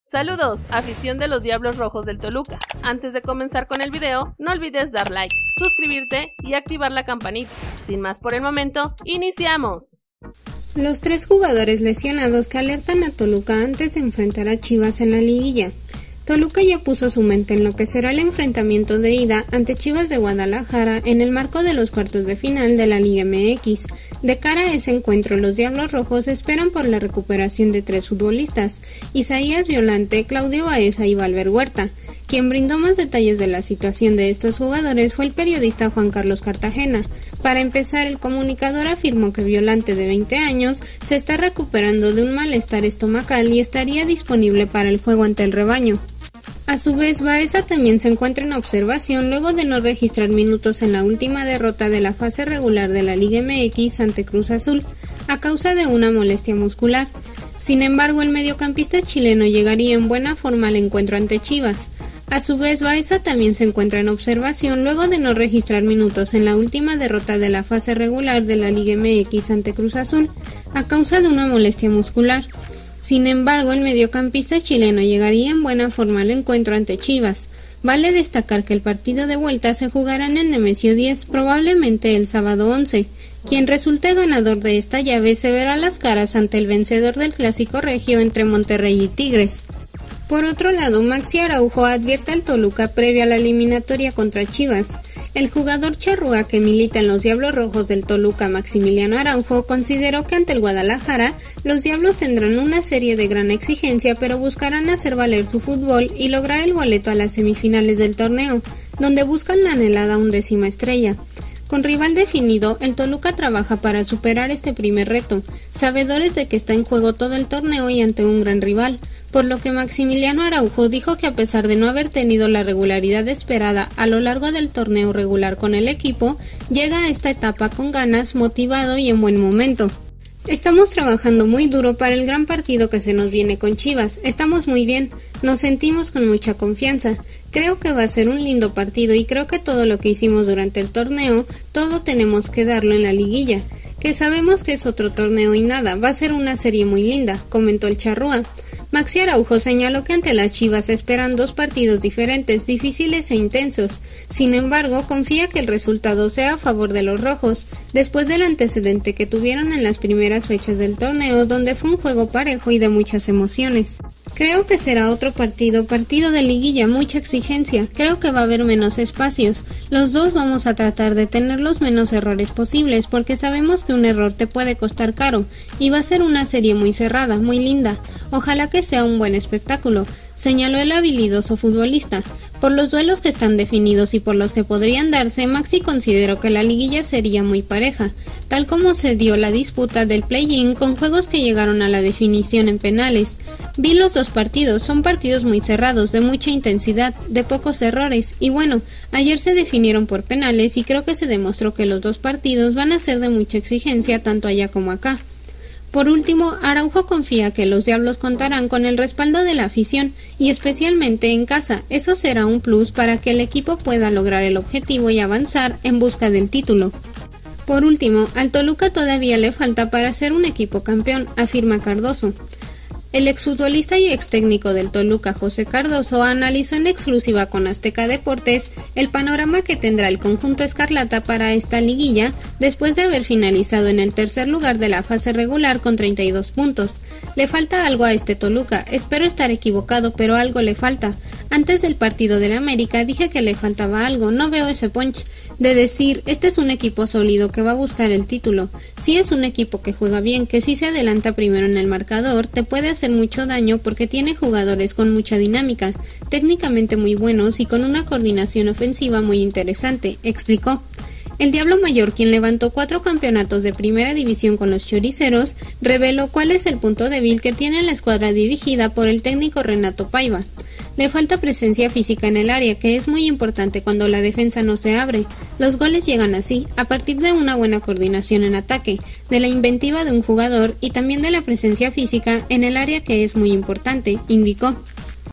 Saludos, afición de los Diablos Rojos del Toluca. Antes de comenzar con el video, no olvides dar like, suscribirte y activar la campanita. Sin más por el momento, ¡iniciamos! Los 3 jugadores lesionados que alertan a Toluca antes de enfrentar a Chivas en la liguilla. Toluca ya puso su mente en lo que será el enfrentamiento de ida ante Chivas de Guadalajara en el marco de los cuartos de final de la Liga MX. De cara a ese encuentro, los Diablos Rojos esperan por la recuperación de 3 futbolistas, Isaías Violante, Claudio Baeza y Valver Huerta. Quien brindó más detalles de la situación de estos jugadores fue el periodista Juan Carlos Cartagena. Para empezar, el comunicador afirmó que Violante, de 20 años, se está recuperando de un malestar estomacal y estaría disponible para el juego ante el rebaño. A su vez, Baeza también se encuentra en observación luego de no registrar minutos en la última derrota de la fase regular de la Liga MX ante Cruz Azul, a causa de una molestia muscular. Sin embargo, el mediocampista chileno llegaría en buena forma al encuentro ante Chivas. A su vez, Baeza también se encuentra en observación luego de no registrar minutos en la última derrota de la fase regular de la Liga MX ante Cruz Azul, a causa de una molestia muscular. Sin embargo, el mediocampista chileno llegaría en buena forma al encuentro ante Chivas. Vale destacar que el partido de vuelta se jugará en el Nemesio 10, probablemente el sábado 11. Quien resulte ganador de esta llave se verá las caras ante el vencedor del clásico regio entre Monterrey y Tigres. Por otro lado, Maxi Araujo advierte al Toluca previa a la eliminatoria contra Chivas. El jugador charrúa que milita en los Diablos Rojos del Toluca, Maximiliano Araujo, consideró que ante el Guadalajara, los Diablos tendrán una serie de gran exigencia, pero buscarán hacer valer su fútbol y lograr el boleto a las semifinales del torneo, donde buscan la anhelada 11ª estrella. Con rival definido, el Toluca trabaja para superar este primer reto, sabedores de que está en juego todo el torneo y ante un gran rival, por lo que Maximiliano Araujo dijo que a pesar de no haber tenido la regularidad esperada a lo largo del torneo regular con el equipo, llega a esta etapa con ganas, motivado y en buen momento. Estamos trabajando muy duro para el gran partido que se nos viene con Chivas, estamos muy bien, nos sentimos con mucha confianza. Creo que va a ser un lindo partido y creo que todo lo que hicimos durante el torneo, todo tenemos que darlo en la liguilla, que sabemos que es otro torneo y nada, va a ser una serie muy linda, comentó el charrúa. Maxi Araujo señaló que ante las Chivas esperan 2 partidos diferentes, difíciles e intensos. Sin embargo, confía que el resultado sea a favor de los rojos, después del antecedente que tuvieron en las primeras fechas del torneo, donde fue un juego parejo y de muchas emociones. Creo que será otro partido de liguilla, mucha exigencia, creo que va a haber menos espacios. Los dos vamos a tratar de tener los menos errores posibles, porque sabemos que un error te puede costar caro, y va a ser una serie muy cerrada, muy linda. Ojalá que sea un buen espectáculo, señaló el habilidoso futbolista. Por los duelos que están definidos y por los que podrían darse, Maxi consideró que la liguilla sería muy pareja, tal como se dio la disputa del play-in con juegos que llegaron a la definición en penales. Vi los 2 partidos, son partidos muy cerrados, de mucha intensidad, de pocos errores, y bueno, ayer se definieron por penales y creo que se demostró que los 2 partidos van a ser de mucha exigencia tanto allá como acá. Por último, Araujo confía que los Diablos contarán con el respaldo de la afición y especialmente en casa, eso será un plus para que el equipo pueda lograr el objetivo y avanzar en busca del título. Por último, al Toluca todavía le falta para ser un equipo campeón, afirma Cardoso. El exfutbolista y extécnico del Toluca, José Cardoso, analizó en exclusiva con Azteca Deportes el panorama que tendrá el conjunto escarlata para esta liguilla después de haber finalizado en el tercer lugar de la fase regular con 32 puntos. Le falta algo a este Toluca, espero estar equivocado, pero algo le falta. Antes del partido del América dije que le faltaba algo, no veo ese punch de decir, este es un equipo sólido que va a buscar el título. Si es un equipo que juega bien, que si se adelanta primero en el marcador, te puede hacer mucho daño porque tiene jugadores con mucha dinámica, técnicamente muy buenos y con una coordinación ofensiva muy interesante, explicó. El Diablo Mayor, quien levantó 4 campeonatos de primera división con los choriceros, reveló cuál es el punto débil que tiene la escuadra dirigida por el técnico Renato Paiva. Le falta presencia física en el área, que es muy importante cuando la defensa no se abre. Los goles llegan así, a partir de una buena coordinación en ataque, de la inventiva de un jugador y también de la presencia física en el área, que es muy importante, indicó.